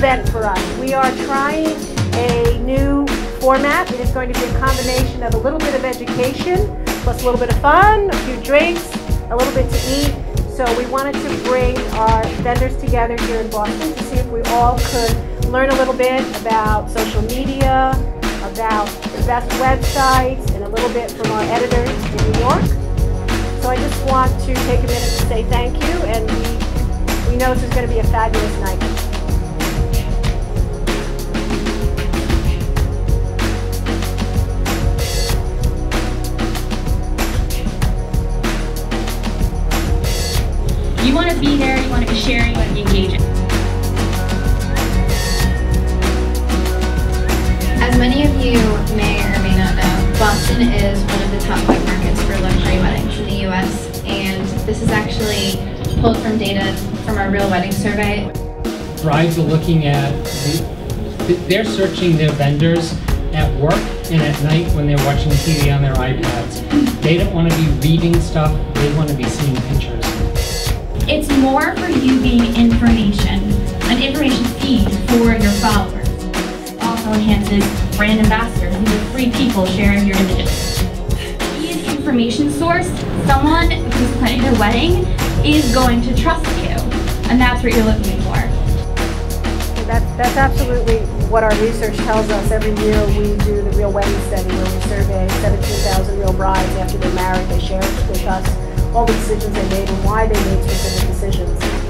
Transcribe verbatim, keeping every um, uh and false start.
event for us. We are trying a new format. It is going to be a combination of a little bit of education, plus a little bit of fun, a few drinks, a little bit to eat. So we wanted to bring our vendors together here in Boston to see if we all could learn a little bit about social media, about the best websites, and a little bit from our editors in New York. So I just want to take a minute to say thank you, and we, we know this is going to be a fabulous night. You want to be there, you want to be sharing, you want to be engaging. As many of you may or may not know, Boston is one of the top five markets for luxury weddings in the U S, and this is actually pulled from data from our Real Wedding Survey. Brides are looking at, the, they're searching their vendors at work and at night when they're watching T V on their iPads. They don't want to be reading stuff, they want to be seeing pictures. It's more for you being information, an information feed for your followers. It also enhances brand ambassadors. These are free people sharing your images. Be an information source. Someone who's planning their wedding is going to trust you, and that's what you're looking for. That's, that's absolutely what our research tells us. Every year we do the Real Wedding Study where we survey seventeen thousand real brides after they're married. They share with us all the decisions they made and why they made specific decisions.